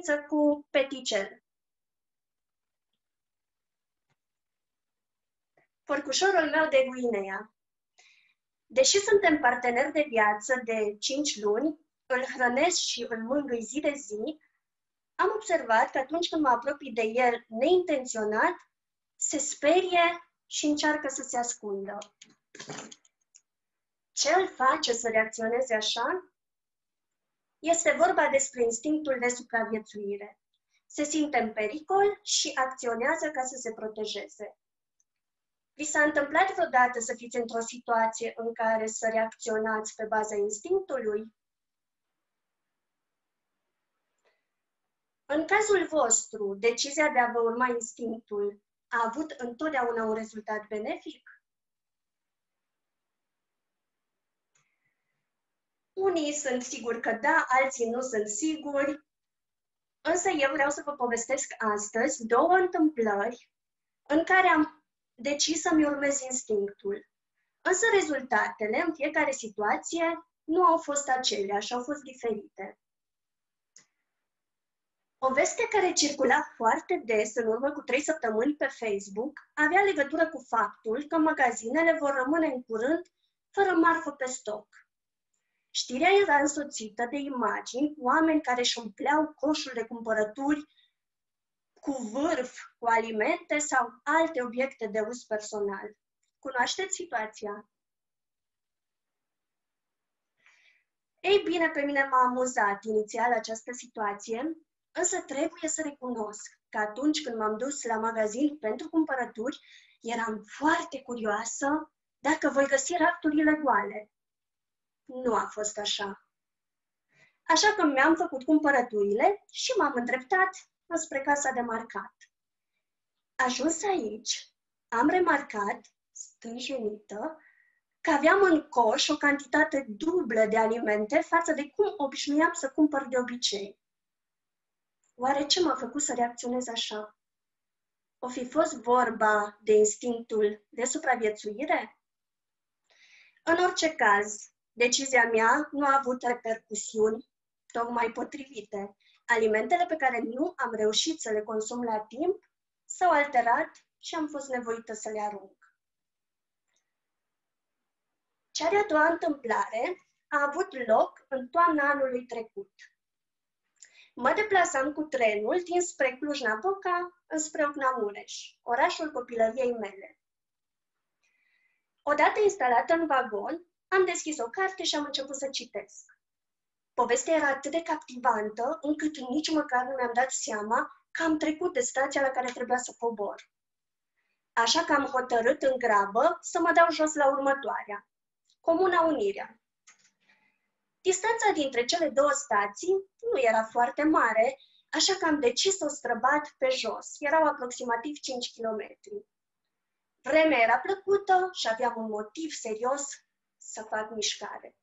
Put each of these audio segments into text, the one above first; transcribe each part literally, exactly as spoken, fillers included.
cușniță cu peticel. Porcușorul meu de Guinea. Deși suntem parteneri de viață de cinci luni, îl hrănesc și îl mângâi zi de zi, am observat că atunci când mă apropii de el neintenționat, se sperie și încearcă să se ascundă. Ce îl face să reacționeze așa? Este vorba despre instinctul de supraviețuire. Se simte în pericol și acționează ca să se protejeze. Vi s-a întâmplat vreodată să fiți într-o situație în care să reacționați pe baza instinctului? În cazul vostru, decizia de a vă urma instinctul a avut întotdeauna un rezultat benefic? Unii sunt siguri că da, alții nu sunt siguri, însă eu vreau să vă povestesc astăzi două întâmplări în care am decis să-mi urmez instinctul. Însă rezultatele în fiecare situație nu au fost aceleași, au fost diferite. O veste care circula foarte des în urmă cu trei săptămâni pe Facebook avea legătură cu faptul că magazinele vor rămâne în curând fără marfă pe stoc. Știrea era însoțită de imagini cu oameni care își umpleau coșul de cumpărături cu vârf, cu alimente sau alte obiecte de uz personal. Cunoașteți situația? Ei bine, pe mine m-a amuzat inițial această situație, însă trebuie să recunosc că atunci când m-am dus la magazin pentru cumpărături, eram foarte curioasă dacă voi găsi rafturile goale. Nu a fost așa. Așa că mi-am făcut cumpărăturile și m-am îndreptat spre casa de marcat. Ajuns aici, am remarcat, stânjenită, că aveam în coș o cantitate dublă de alimente față de cum obișnuiam să cumpăr de obicei. Oare ce m-a făcut să reacționez așa? O fi fost vorba de instinctul de supraviețuire? În orice caz, decizia mea nu a avut repercusiuni tocmai potrivite. Alimentele pe care nu am reușit să le consum la timp s-au alterat și am fost nevoită să le arunc. Cea de-a doua întâmplare a avut loc în toamna anului trecut. Mă deplasam cu trenul dinspre Cluj-Napoca înspre Ocna-Mureș, orașul copilăriei mele. Odată instalată în vagon, am deschis o carte și am început să citesc. Povestea era atât de captivantă, încât nici măcar nu mi-am dat seama că am trecut de stația la care trebuia să cobor. Așa că am hotărât în grabă să mă dau jos la următoarea, Comuna Unirea. Distanța dintre cele două stații nu era foarte mare, așa că am decis să o străbat pe jos. Erau aproximativ cinci kilometri. Vremea era plăcută și aveam un motiv serios să fac mișcare.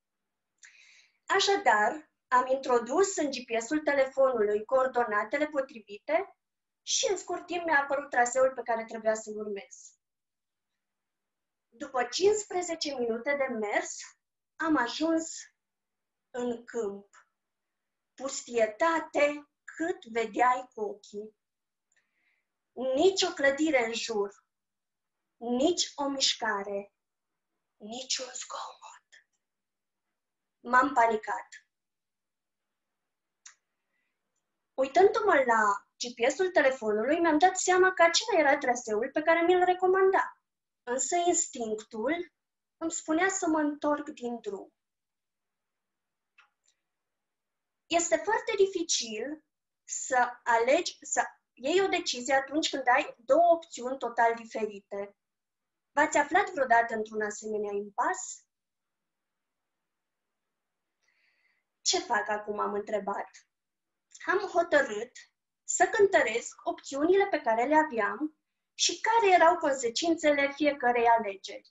Așadar, am introdus în G P S-ul telefonului coordonatele potrivite și în scurt timp mi-a apărut traseul pe care trebuia să-l urmez. După cincisprezece minute de mers, am ajuns în câmp. Pustietate cât vedeai cu ochii. Nici o clădire în jur, nici o mișcare, nici un zgomot. M-am panicat. Uitându-mă la G P S-ul telefonului, mi-am dat seama că acela era traseul pe care mi-l recomanda. Însă instinctul îmi spunea să mă întorc din drum. Este foarte dificil să alegi, să iei o decizie atunci când ai două opțiuni total diferite. V-ați aflat vreodată într-un asemenea impas? Ce fac acum, am întrebat. Am hotărât să cântăresc opțiunile pe care le aveam și care erau consecințele fiecărei alegeri.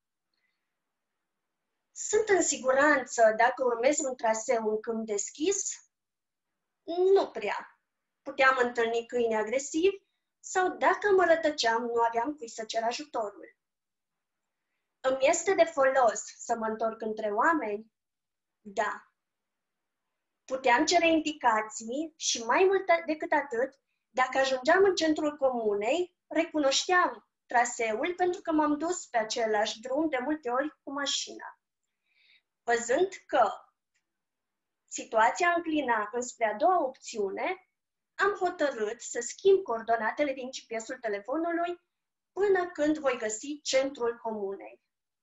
Sunt în siguranță dacă urmez un traseu în câmp deschis? Nu prea. Puteam întâlni câini agresivi sau dacă mă rătăceam, nu aveam cui să cer ajutorul. Îmi este de folos să mă întorc între oameni? Da. Puteam cere indicații și mai mult decât atât, dacă ajungeam în centrul comunei, recunoșteam traseul pentru că m-am dus pe același drum de multe ori cu mașina. Văzând că situația înclina înspre a doua opțiune, am hotărât să schimb coordonatele din G P S-ul telefonului până când voi găsi centrul comunei.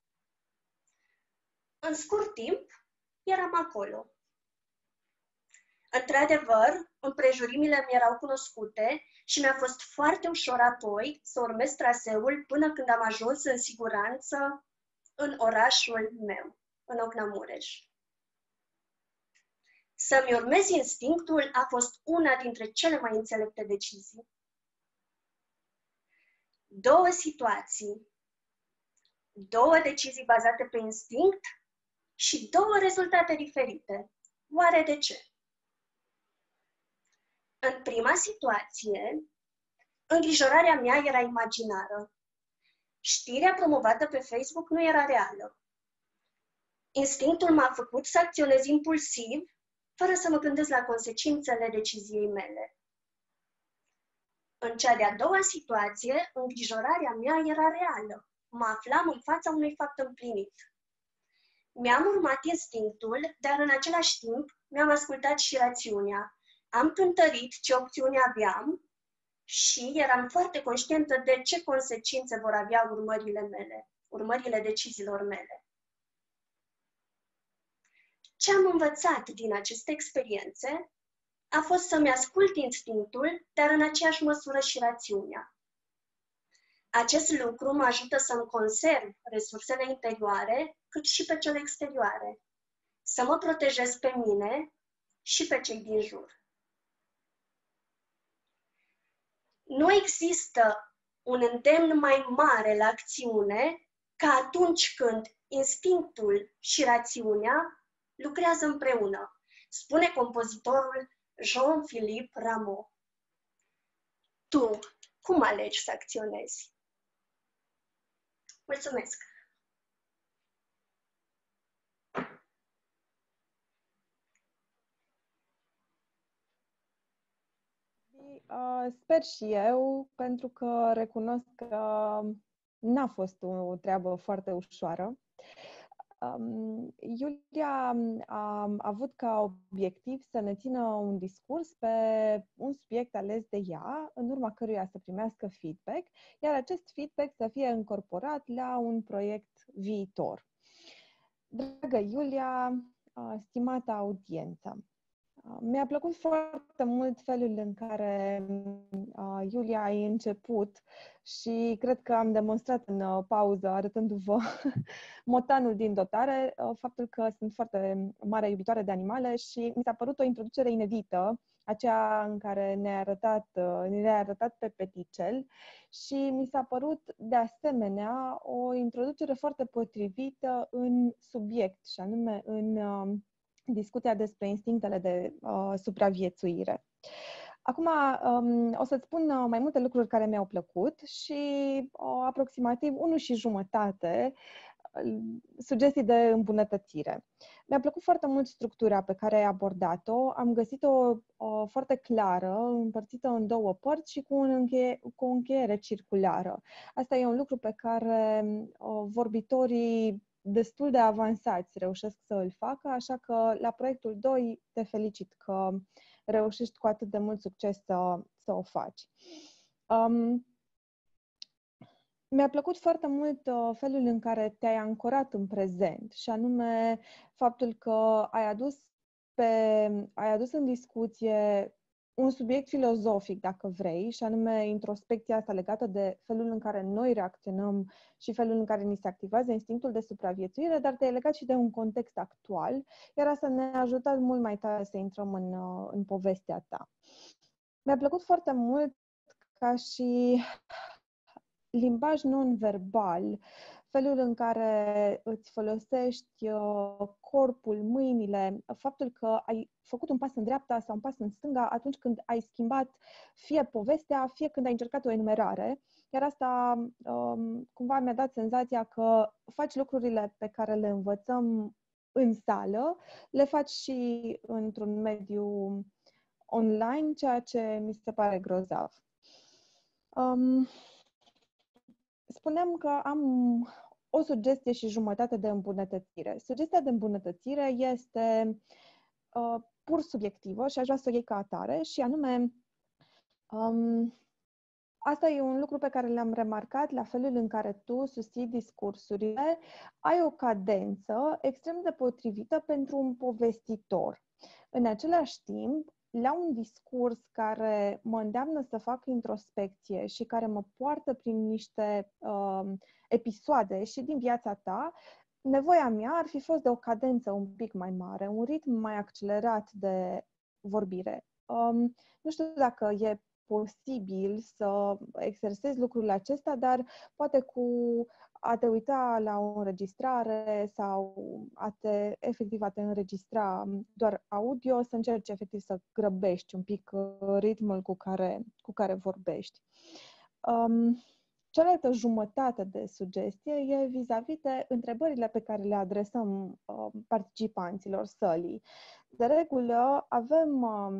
În scurt timp, eram acolo. Într-adevăr, împrejurimile mi erau cunoscute și mi-a fost foarte ușor apoi să urmez traseul până când am ajuns în siguranță în orașul meu, în Ogna Mureș. Să-mi urmez instinctul a fost una dintre cele mai înțelepte decizii. Două situații, două decizii bazate pe instinct și două rezultate diferite. Oare de ce? În prima situație, îngrijorarea mea era imaginară. Știrea promovată pe Facebook nu era reală. Instinctul m-a făcut să acționez impulsiv, fără să mă gândesc la consecințele deciziei mele. În cea de-a doua situație, îngrijorarea mea era reală. Mă aflam în fața unui fapt împlinit. Mi-am urmat instinctul, dar în același timp mi-am ascultat și rațiunea. Am cântărit ce opțiune aveam și eram foarte conștientă de ce consecințe vor avea urmările mele, urmările deciziilor mele. Ce am învățat din aceste experiențe a fost să-mi ascult instinctul, dar în aceeași măsură și rațiunea. Acest lucru mă ajută să-mi conserv resursele interioare, cât și pe cele exterioare, să mă protejez pe mine și pe cei din jur. Nu există un îndemn mai mare la acțiune ca atunci când instinctul și rațiunea lucrează împreună, spune compozitorul Jean-Philippe Rameau. Tu, cum alegi să acționezi? Mulțumesc! Sper și eu, pentru că recunosc că n-a fost o treabă foarte ușoară. Um, Iulia a avut ca obiectiv să ne țină un discurs pe un subiect ales de ea, în urma căruia să primească feedback, iar acest feedback să fie încorporat la un proiect viitor. Dragă Iulia, stimată audiență, mi-a plăcut foarte mult felul în care uh, Iulia a început și cred că am demonstrat în uh, pauză, arătându-vă motanul din dotare, uh, faptul că sunt foarte mare iubitoare de animale și mi s-a părut o introducere inedită, aceea în care ne-a arătat, uh, ne-a arătat pe peticel și mi s-a părut de asemenea o introducere foarte potrivită în subiect, și anume în Uh, discuția despre instinctele de uh, supraviețuire. Acum um, o să-ți spun uh, mai multe lucruri care mi-au plăcut și uh, aproximativ unu și jumătate uh, sugestii de îmbunătățire. Mi-a plăcut foarte mult structura pe care ai abordat-o. Am găsit-o uh, foarte clară, împărțită în două părți și cu, un încheie, cu o încheiere circulară. Asta e un lucru pe care uh, vorbitorii destul de avansați reușesc să îl facă, așa că la proiectul doi te felicit că reușești cu atât de mult succes să, să o faci. Um, mi-a plăcut foarte mult uh, felul în care te-ai ancorat în prezent și anume faptul că ai adus, pe, ai adus în discuție un subiect filozofic, dacă vrei, și anume introspecția asta legată de felul în care noi reacționăm și felul în care ni se activează instinctul de supraviețuire, dar te-ai legat și de un context actual, iar asta ne-a ajutat mult mai tare să intrăm în, în povestea ta. Mi-a plăcut foarte mult ca și limbaj non-verbal, felul în care îți folosești corpul, mâinile, faptul că ai făcut un pas în dreapta sau un pas în stânga atunci când ai schimbat fie povestea, fie când ai încercat o enumerare. Iar asta cumva mi-a dat senzația că faci lucrurile pe care le învățăm în sală, le faci și într-un mediu online, ceea ce mi se pare grozav. Um, spuneam că am o sugestie și jumătate de îmbunătățire. Sugestia de îmbunătățire este uh, pur subiectivă și aș vrea să o iei ca atare și anume um, asta e un lucru pe care l-am remarcat la felul în care tu susții discursurile. Ai o cadență extrem de potrivită pentru un povestitor. În același timp, la un discurs care mă îndeamnă să fac introspecție și care mă poartă prin niște uh, episoade și din viața ta, nevoia mea ar fi fost de o cadență un pic mai mare, un ritm mai accelerat de vorbire. Um, nu știu dacă e posibil să exersezi lucrul acesta, dar poate cu a te uita la o înregistrare sau a te, efectiv a te înregistra doar audio, să încerci efectiv să grăbești un pic ritmul cu care, cu care vorbești. Um, cealaltă jumătate de sugestie e vis-a-vis de întrebările pe care le adresăm uh, participanților sălii. De regulă avem uh,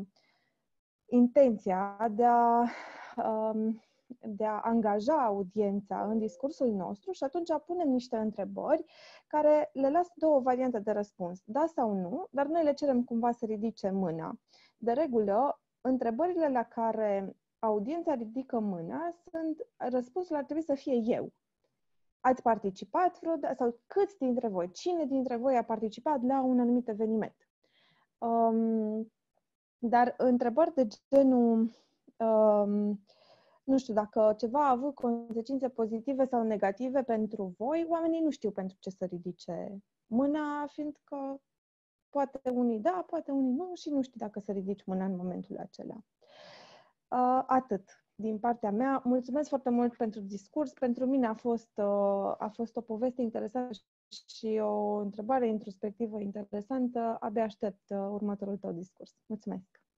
intenția de a, um, de a angaja audiența în discursul nostru și atunci punem niște întrebări care le las două variante de răspuns, da sau nu, dar noi le cerem cumva să ridice mâna. De regulă, întrebările la care audiența ridică mâna sunt, răspunsul ar trebui să fie eu. Ați participat vreodată, sau câți dintre voi, cine dintre voi a participat la un anumit eveniment? Um, Dar întrebări de genul, um, nu știu, dacă ceva a avut consecințe pozitive sau negative pentru voi, oamenii nu știu pentru ce să ridice mâna, fiindcă poate unii da, poate unii nu și nu știu dacă să ridici mâna în momentul acela. Uh, atât din partea mea. Mulțumesc foarte mult pentru discurs. Pentru mine a fost, uh, a fost o poveste interesantă și o întrebare introspectivă interesantă. Abia aștept uh, următorul tău discurs. Mulțumesc!